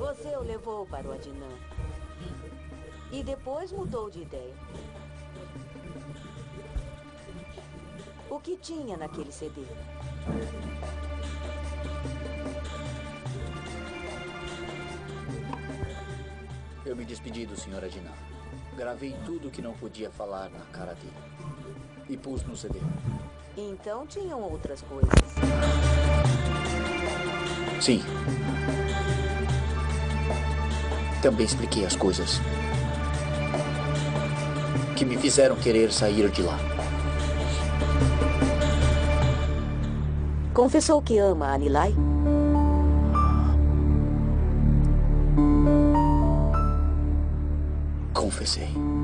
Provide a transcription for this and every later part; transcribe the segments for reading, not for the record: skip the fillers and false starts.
Você o levou para o Adnan. E depois mudou de ideia. O que tinha naquele CD? Eu me despedi do Sr. Adnan. Gravei tudo o que não podia falar na cara dele. E pus no CD. Então tinham outras coisas. Sim. Também expliquei as coisas que me fizeram querer sair de lá. Confessou que ama a Nilay? Confessei.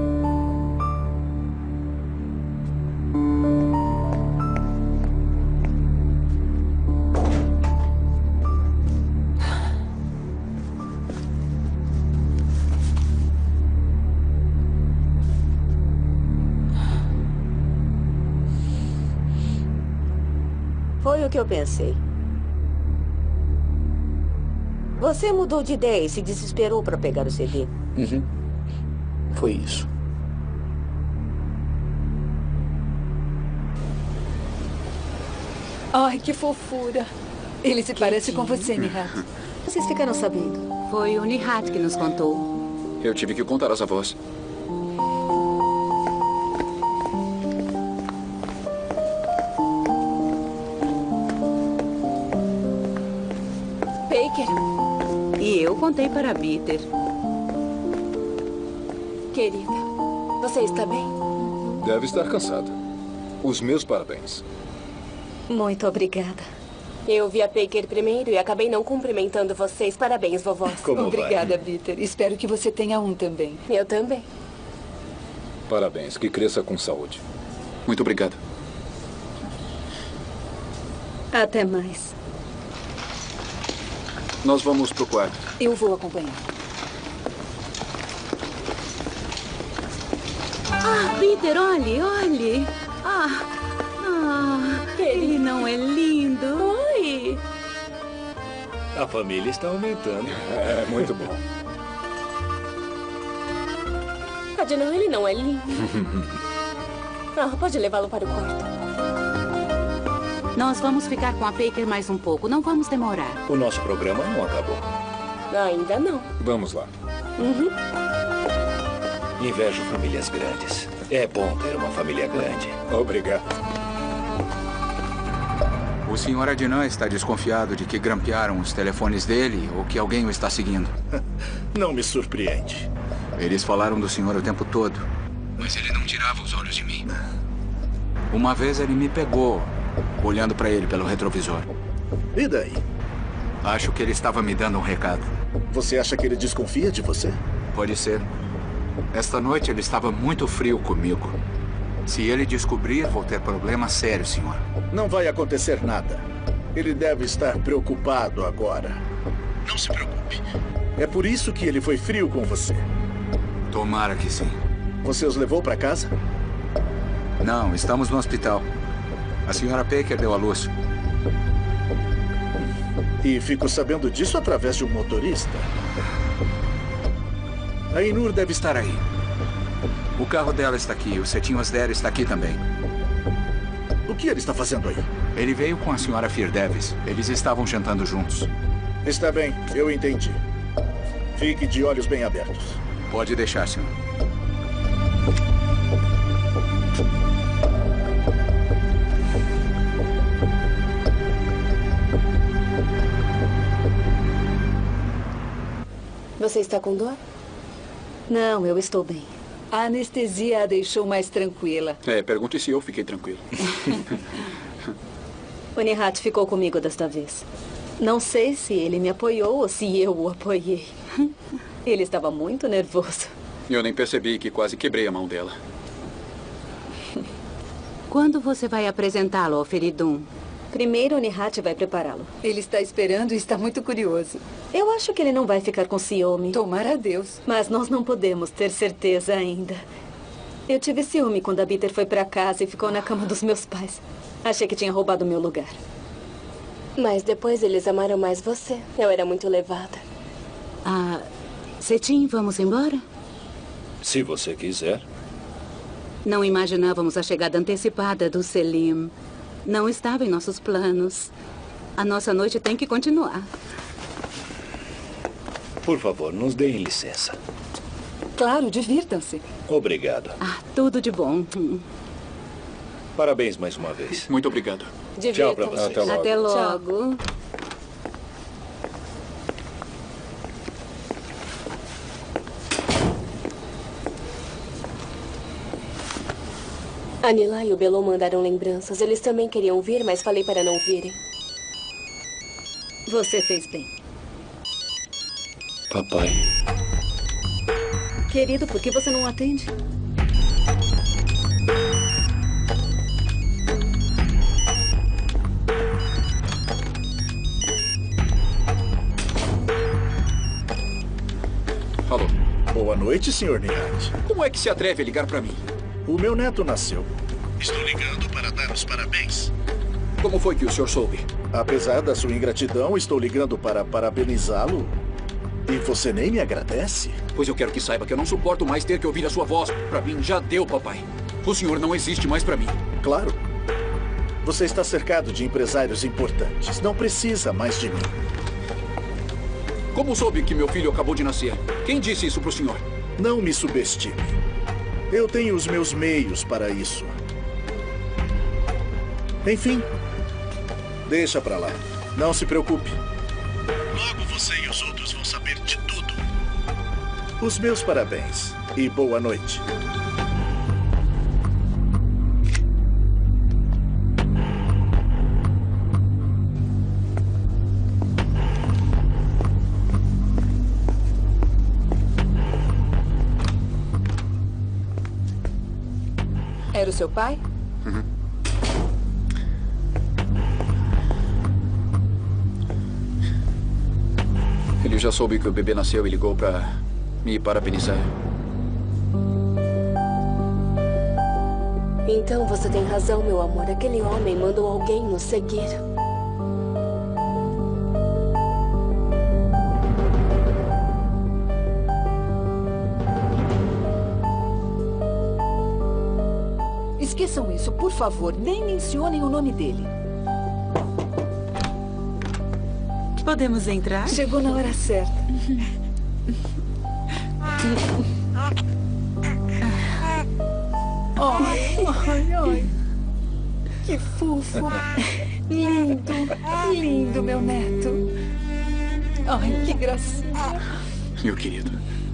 Foi o que eu pensei. Você mudou de ideia e se desesperou para pegar o CD. Uhum. Foi isso. Ai, que fofura. Ele se parece com você, Nihat. Vocês ficaram sabendo? Foi o Nihat que nos contou. Eu tive que contar aos avós. Baker. E eu contei para Bitter. Querida, você está bem? Deve estar cansada. Os meus parabéns. Muito obrigada. Eu vi a Baker primeiro e acabei não cumprimentando vocês. Parabéns, vovós. Como Obrigada, vai? Bitter. Espero que você tenha um também. Eu também. Parabéns. Que cresça com saúde. Muito obrigado. Até mais. Nós vamos pro quarto. Eu vou acompanhar. Ah, Peter, olhe. Ele não é lindo? Oi! A família está aumentando. É, muito bom. Adnan, ele não é lindo. Pode levá-lo para o quarto. Nós vamos ficar com a Baker mais um pouco. Não vamos demorar. O nosso programa não acabou. Ainda não. Vamos lá. Invejo famílias grandes. É bom ter uma família grande. Obrigado. O Sr. Adnan está desconfiado de que grampearam os telefones dele ou que alguém o está seguindo. Não me surpreende. Eles falaram do senhor o tempo todo. Mas ele não tirava os olhos de mim. Uma vez ele me pegou, olhando para ele pelo retrovisor. E daí? Acho que ele estava me dando um recado. Você acha que ele desconfia de você? Pode ser. Esta noite ele estava muito frio comigo. Se ele descobrir, vou ter problema sério, senhor. Não vai acontecer nada. Ele deve estar preocupado agora. Não se preocupe. É por isso que ele foi frio com você. Tomara que sim. Você os levou para casa? Não, estamos no hospital. A senhora Baker deu à luz. E fico sabendo disso através de um motorista. A Inur deve estar aí. O carro dela está aqui. O cetim Asder está aqui também. O que ele está fazendo aí? Ele veio com a senhora Firdevis. Eles estavam jantando juntos. Está bem, eu entendi. Fique de olhos bem abertos. Pode deixar, senhor. Você está com dor? Não, eu estou bem. A anestesia a deixou mais tranquila. Pergunte se eu fiquei tranquilo. O Nihat ficou comigo desta vez. Não sei se ele me apoiou ou se eu o apoiei. Ele estava muito nervoso. Eu nem percebi que quase quebrei a mão dela. Quando você vai apresentá-lo ao Feridun? Primeiro o Nihat vai prepará-lo. Ele está esperando e está muito curioso. Eu acho que ele não vai ficar com ciúme. Tomara a Deus. Mas nós não podemos ter certeza ainda. Eu tive ciúme quando a Bitter foi para casa e ficou na cama dos meus pais. Achei que tinha roubado o meu lugar. Mas depois eles amaram mais você. Eu era muito levada. Cetim, vamos embora? Se você quiser. Não imaginávamos a chegada antecipada do Selim. Não estava em nossos planos. A nossa noite tem que continuar. Por favor, nos deem licença. Claro, divirtam-se. Obrigado. Tudo de bom. Parabéns mais uma vez. Muito obrigado. Tchau pra vocês. Até logo. Até logo. A Nila e o Belô mandaram lembranças. Eles também queriam vir, mas falei para não virem. Você fez bem. Papai. Querido, por que você não atende? Alô. Boa noite, Sr. Nihat. Como é que se atreve a ligar pra mim? O meu neto nasceu. Estou ligando para dar os parabéns. Como foi que o senhor soube? Apesar da sua ingratidão, estou ligando para parabenizá-lo. E você nem me agradece? Pois eu quero que saiba que eu não suporto mais ter que ouvir a sua voz. Pra mim já deu, papai. O senhor não existe mais pra mim. Claro. Você está cercado de empresários importantes. Não precisa mais de mim. Como soube que meu filho acabou de nascer? Quem disse isso pro senhor? Não me subestime. Eu tenho os meus meios para isso. Enfim, deixa pra lá. Não se preocupe. Logo você e os outros vão saber de tudo. Os meus parabéns e boa noite. Era o seu pai? Uhum. Ele já soube que o bebê nasceu e ligou pra me parabenizar. Então você tem razão, meu amor. Aquele homem mandou alguém nos seguir. Esqueçam isso, por favor. Nem mencionem o nome dele. Podemos entrar? Chegou na hora certa. Ai. Que fofo. Lindo, lindo, meu neto. Ai, que gracinha. Meu querido.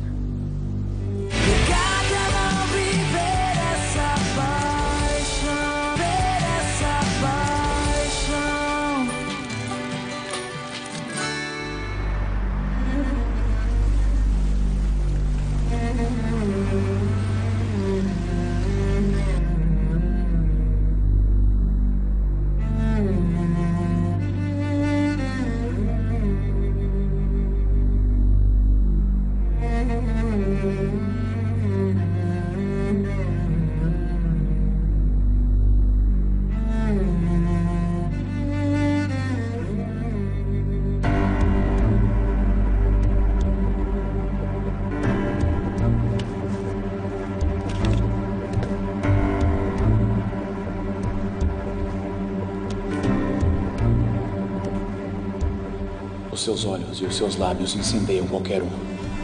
Os seus olhos e os seus lábios incendeiam qualquer um.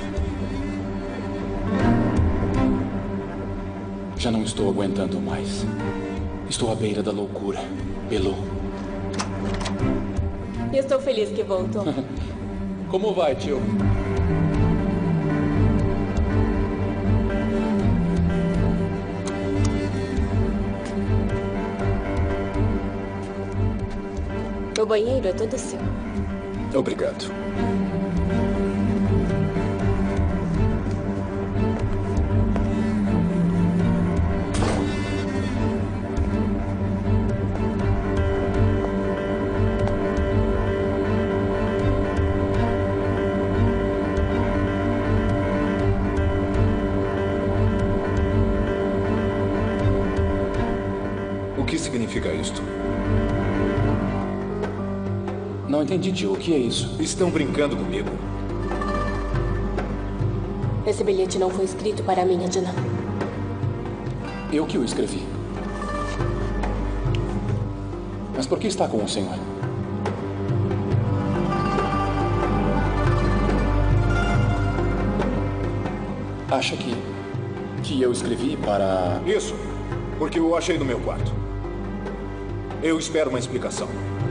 Já não estou aguentando mais. Estou à beira da loucura. Belô. Estou feliz que voltou. Como vai, tio? O banheiro é todo seu. Obrigado. O que significa isto? Não entendi, tio. O que é isso? Estão brincando comigo? Esse bilhete não foi escrito para mim, Adnan. Eu que o escrevi. Mas por que está com o senhor? Acha que eu escrevi para... Isso, porque eu achei no meu quarto. Eu espero uma explicação.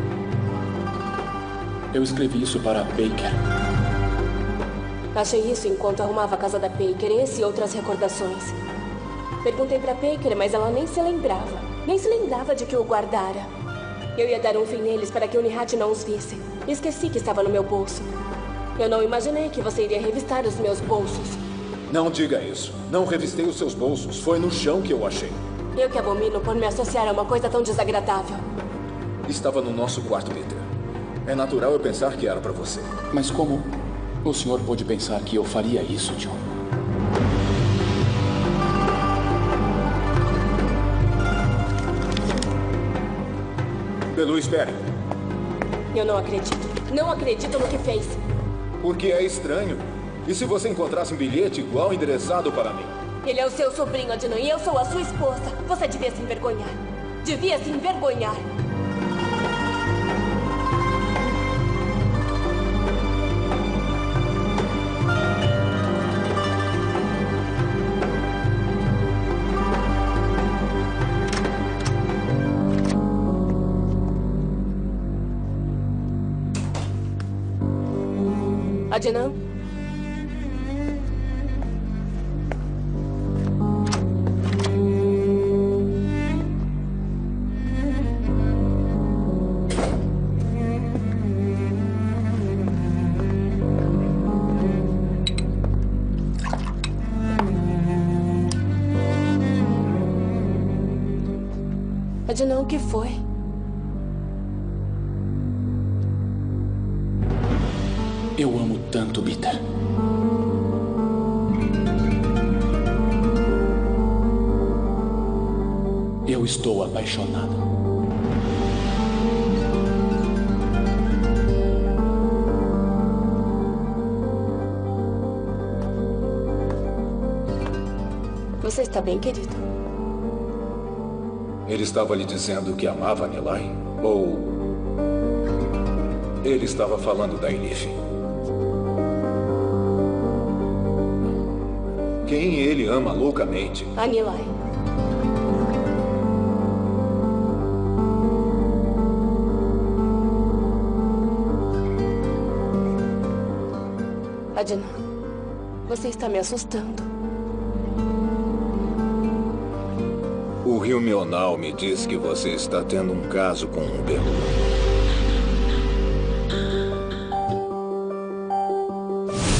Eu escrevi isso para Baker. Achei isso enquanto arrumava a casa da Baker, esse e outras recordações. Perguntei para Baker, mas ela nem se lembrava. Nem se lembrava de que o guardara. Eu ia dar um fim neles para que o Nihat não os visse. Esqueci que estava no meu bolso. Eu não imaginei que você iria revistar os meus bolsos. Não diga isso. Não revistei os seus bolsos. Foi no chão que eu achei. Eu que abomino por me associar a uma coisa tão desagradável. Estava no nosso quarto, Peter. É natural eu pensar que era para você. Mas como o senhor pôde pensar que eu faria isso, John? Belu, espere. Eu não acredito. Não acredito no que fez. Porque é estranho. E se você encontrasse um bilhete igual endereçado para mim? Ele é o seu sobrinho, Adnan, e eu sou a sua esposa. Você devia se envergonhar. Devia se envergonhar. Adnan? Adnan, o que foi? Eu amo tanto Peter. Eu estou apaixonado. Você está bem, querido? Ele estava lhe dizendo que amava a Nilay? Ou ele estava falando da Elif? Quem ele ama loucamente? A Nilay. Adnan, você está me assustando. O Rio Mional me diz que você está tendo um caso com um Belu.